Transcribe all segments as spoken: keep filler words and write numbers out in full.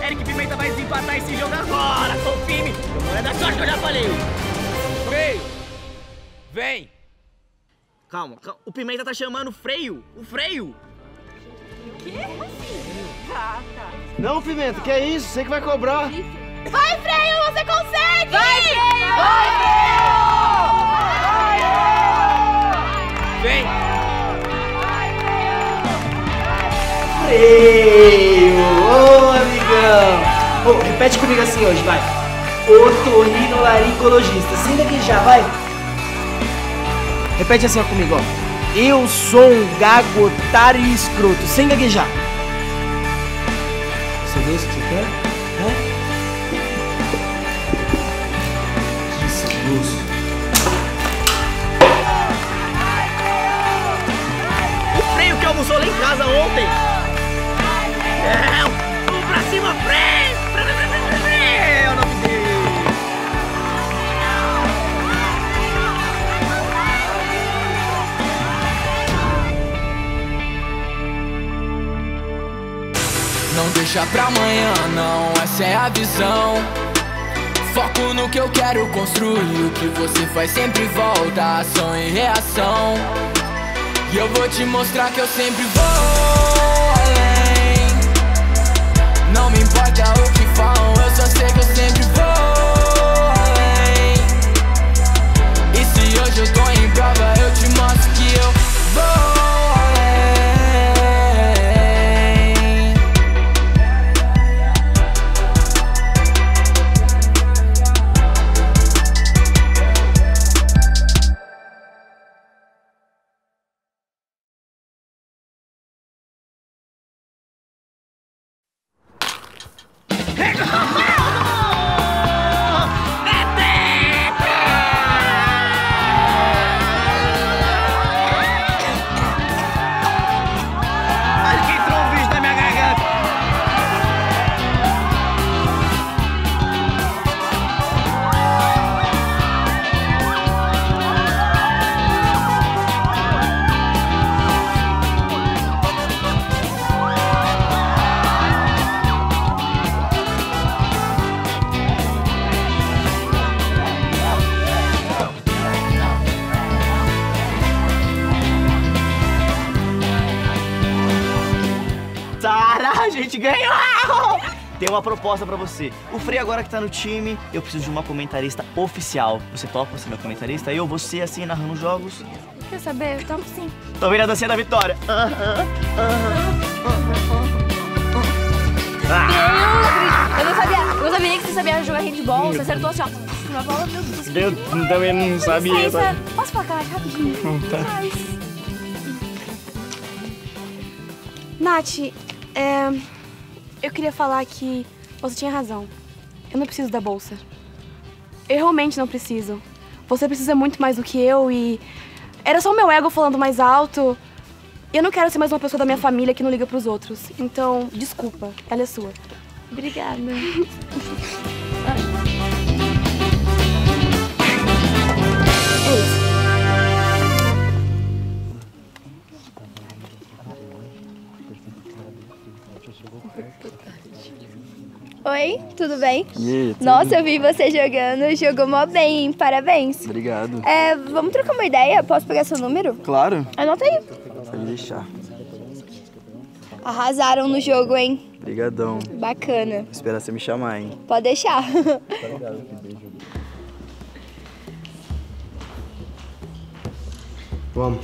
Eric Pimenta vai desempatar esse jogo agora. Confia em mim. Não é da sorte que eu já falei. Freio! Vem! Calma, calma. O Pimenta tá chamando o freio. O freio. O quê? Tá, tá. Não, Pimenta, que é isso? Você que vai cobrar. Vai, Freio, você consegue! Vai, Freio! Vai, Freio! Vem! Freio! Ô, amigão! Ô, repete comigo assim hoje, vai. Otorrinolaringologista. Senta aqui já, vai. Repete assim ó, comigo, ó. Eu sou um gago, otário e escroto. Sem gaguejar. Você vê isso que você quer? Hã? Que escroto. O freio que almoçou lá em casa ontem. É, vamos pra cima, freio! É o nome dele. Não deixa pra amanhã, não, essa é a visão. Foco no que eu quero construir. O que você faz sempre volta, ação e reação. E eu vou te mostrar que eu sempre vou além. Não me importa o que falam, eu só sei que eu sempre vou além. E se hoje eu tô em prova, eu te mostro que eu vou. A gente ganhou! Tem uma proposta pra você. O Freio agora que tá no time, eu preciso de uma comentarista oficial. Você topa ser meu comentarista? Eu, você, assim, narrando os jogos? Quer saber? Eu topo sim. Tô vendo a dancinha da vitória. Eu não sabia, eu não sabia nem que você sabia jogar handball. Você acertou assim, ó. Uma bola, meu Deus. Eu também não sabia. Licença, posso falar rapidinho? Tá. Mas... Nath, é... eu queria falar que você tinha razão. Eu não preciso da bolsa. Eu realmente não preciso. Você precisa muito mais do que eu e... Era só o meu ego falando mais alto. Eu não quero ser mais uma pessoa da minha família que não liga pros outros. Então, desculpa. Ela é sua. Obrigada. É isso. Oi, tudo bem? E aí, tudo? Nossa, eu vi você jogando, jogou mó bem, hein? Parabéns. Obrigado. É, vamos trocar uma ideia? Posso pegar seu número? Claro. Anota aí. Pode deixar. Arrasaram no jogo, hein? Obrigadão. Bacana. Vou esperar você me chamar, hein? Pode deixar. Vamos.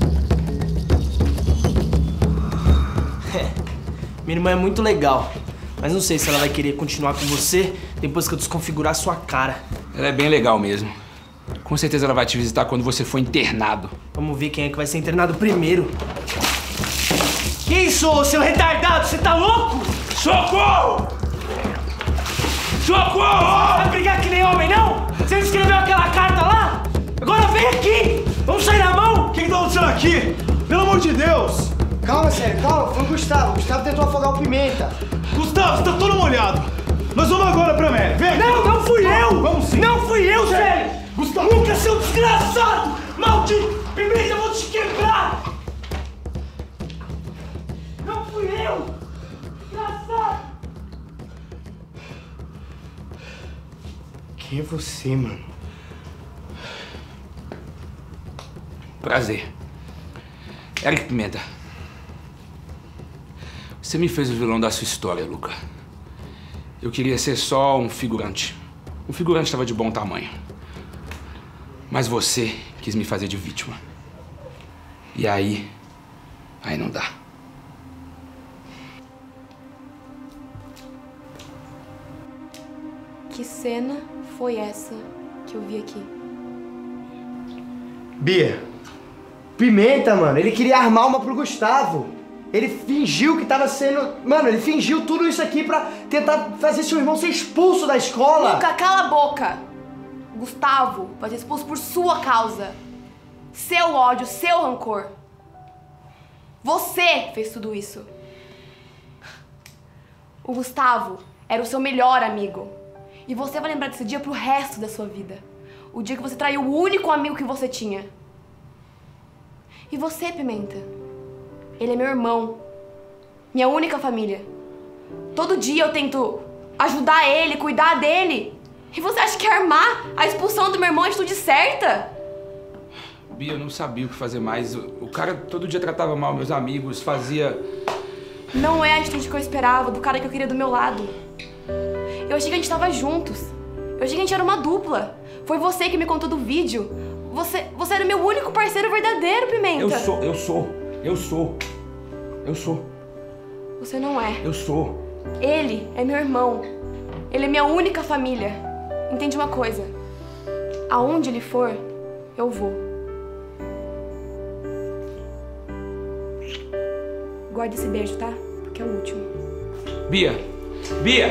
Minha irmã é muito legal. Mas não sei se ela vai querer continuar com você depois que eu desconfigurar a sua cara. Ela é bem legal mesmo. Com certeza ela vai te visitar quando você for internado. Vamos ver quem é que vai ser internado primeiro. Que isso, seu retardado? Você tá louco? Socorro! Socorro! Vai brigar que nem homem, não? Você não escreveu aquela carta lá? Agora vem aqui! Vamos sair na mão? O que que tá acontecendo aqui? Pelo amor de Deus! Calma, sério, calma. Foi o Gustavo. O Gustavo tentou afogar o Pimenta. Gustavo, você tá todo molhado. Nós vamos agora pra Amélia. Vem aqui. Não, não fui eu! Vamos sim. Não fui eu, sério! Gustavo! Nunca, seu desgraçado! Maldito! Pimenta, eu vou te quebrar! Não fui eu! Desgraçado! Quem é você, mano? Prazer. Eric Pimenta. Você me fez o vilão da sua história, Luca. Eu queria ser só um figurante. Um figurante estava de bom tamanho. Mas você quis me fazer de vítima. E aí... Aí não dá. Que cena foi essa que eu vi aqui? Bia, Pimenta, mano, ele queria armar uma pro Gustavo. Ele fingiu que tava sendo... Mano, ele fingiu tudo isso aqui pra tentar fazer seu irmão ser expulso da escola. Luca, cala a boca! Gustavo vai ser expulso por sua causa. Seu ódio, seu rancor. Você fez tudo isso. O Gustavo era o seu melhor amigo. E você vai lembrar desse dia pro resto da sua vida. O dia que você traiu o único amigo que você tinha. E você, Pimenta? Ele é meu irmão. Minha única família. Todo dia eu tento ajudar ele, cuidar dele. E você acha que armar a expulsão do meu irmão é a atitude certa? Bia, eu não sabia o que fazer mais. O cara todo dia tratava mal meus amigos, fazia... Não é a atitude que eu esperava, do cara que eu queria do meu lado. Eu achei que a gente tava juntos. Eu achei que a gente era uma dupla. Foi você que me contou do vídeo. Você, você era meu único parceiro verdadeiro, Pimenta. Eu sou, eu sou, eu sou, eu sou. Você não é. Eu sou. Ele é meu irmão. Ele é minha única família. Entende uma coisa? Aonde ele for, eu vou. Guarde esse beijo, tá? Porque é o último. Bia, Bia!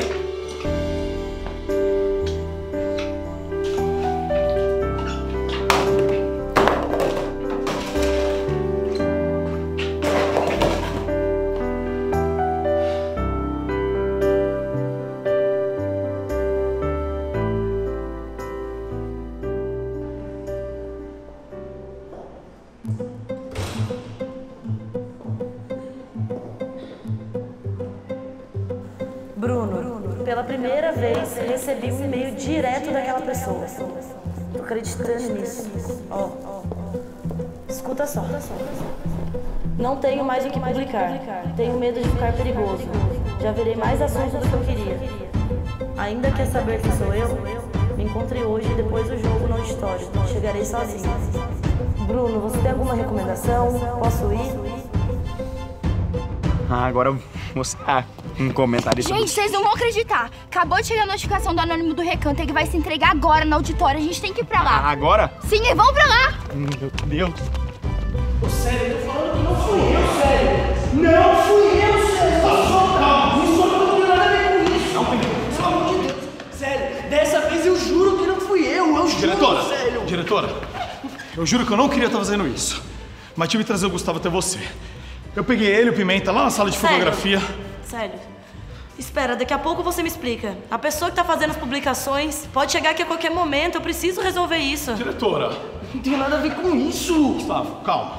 Bruno, pela primeira vez recebi um e-mail direto daquela pessoa. Tô acreditando nisso. Ó, ó, escuta só. Não tenho mais o que publicar. Tenho medo de ficar perigoso. Já virei mais assunto do que eu queria. Ainda quer saber quem sou eu? Me encontre hoje depois do jogo no auditório. Chegarei sozinho. Bruno, você tem alguma recomendação? Posso ir? Ah, agora você... Ah, um comentarista... Gente, vocês não vão acreditar. Acabou de chegar a notificação do Anônimo do Recanto. Ele vai se entregar agora no auditório. A gente tem que ir pra lá. Ah, agora? Sim, e vamos pra lá. Meu Deus. Ô, sério, eu tô falando que não fui eu, sério. Não fui eu, sério. Calma, isso não tem nada a ver com isso. Não, pelo amor de Deus. Sério, dessa vez eu juro que não fui eu. Eu juro, Diretora, sério. diretora, eu juro que eu não queria estar fazendo isso. Mas tive que trazer o Gustavo até você. Eu peguei ele e o Pimenta lá na sala de Sério? fotografia. Sério. Espera, daqui a pouco você me explica. A pessoa que tá fazendo as publicações pode chegar aqui a qualquer momento. Eu preciso resolver isso. Diretora. Não tem nada a ver com isso. Gustavo, calma.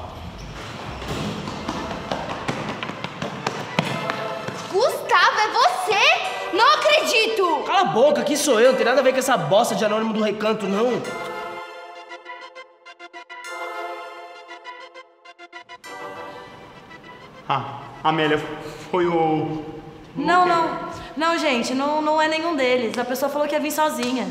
Gustavo, é você? Não acredito. Cala a boca, aqui sou eu. Não tem nada a ver com essa bosta de Anônimo do Recanto, não. Ah, Amélia, foi o... Não, não. Não, gente, não, não é nenhum deles. A pessoa falou que ia vir sozinha.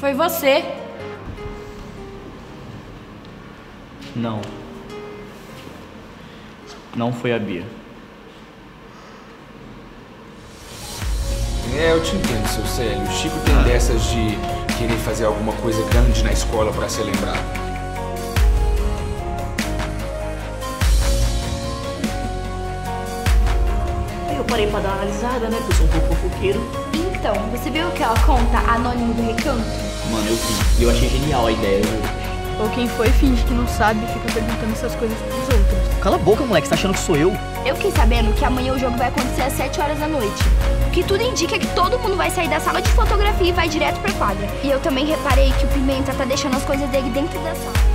Foi você. Não. Não foi a Bia. É, eu te entendo, seu Célio. O Chico tem dessas de querer fazer alguma coisa grande na escola pra ser lembrado. Eu parei pra dar uma analisada, né? Porque eu sou um pouco fofoqueiro. Então, você viu aquela conta Anônimo do Recanto? Mano, eu vi. E eu achei genial a ideia, viu? Ou quem foi finge que não sabe e fica perguntando essas coisas pros outros. Cala a boca, moleque. Você tá achando que sou eu? Eu fiquei sabendo que amanhã o jogo vai acontecer às sete horas da noite. O que tudo indica que todo mundo vai sair da sala de fotografia e vai direto pra quadra. E eu também reparei que o Pimenta tá deixando as coisas dele dentro da sala.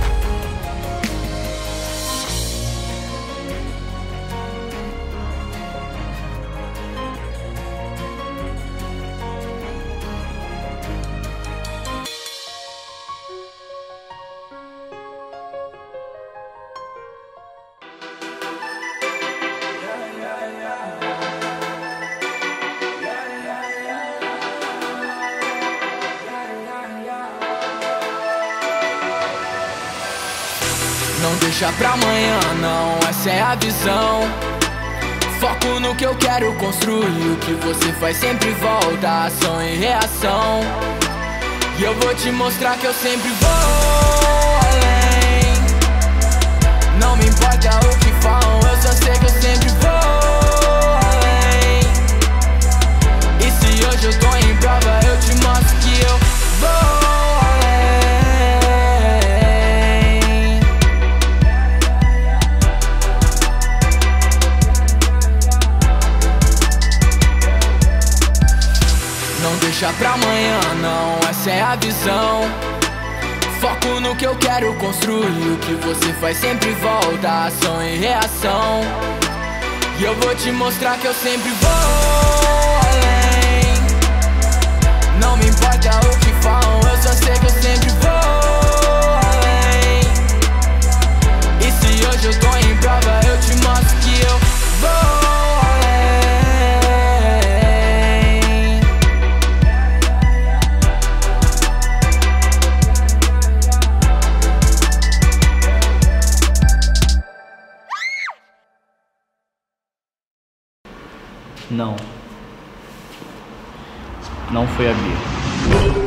Não deixa pra amanhã, não, essa é a visão. Foco no que eu quero construir. O que você faz sempre volta, ação e reação. E eu vou te mostrar que eu sempre vou além. Não me importa o que falam, eu só sei que eu sempre vou além. E se hoje eu tô em prova, eu te mostro que eu vou. Não deixa pra amanhã, não, essa é a visão. Foco no que eu quero construir. O que você faz sempre volta, ação e reação. E eu vou te mostrar que eu sempre vou além. Não me importa o que falam, eu só sei que eu sempre vou além. E se hoje eu tô em prova, eu te mostro que eu vou. Não. Não foi a Bia.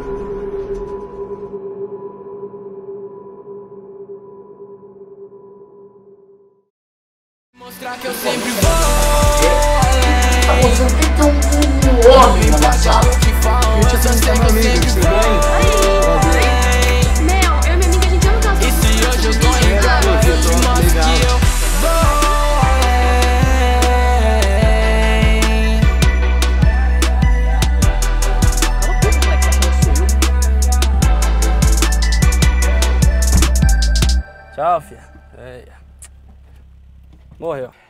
Mostrar que eu sempre vou além. Você tem que ter um homem na sala. Eu te apresento comigo, tudo bem? Meu, eu e minha amiga, a gente ama aquelas E se hoje eu tô em casa, eu te mostro que eu vou. Tchau, filha. É. Morreu.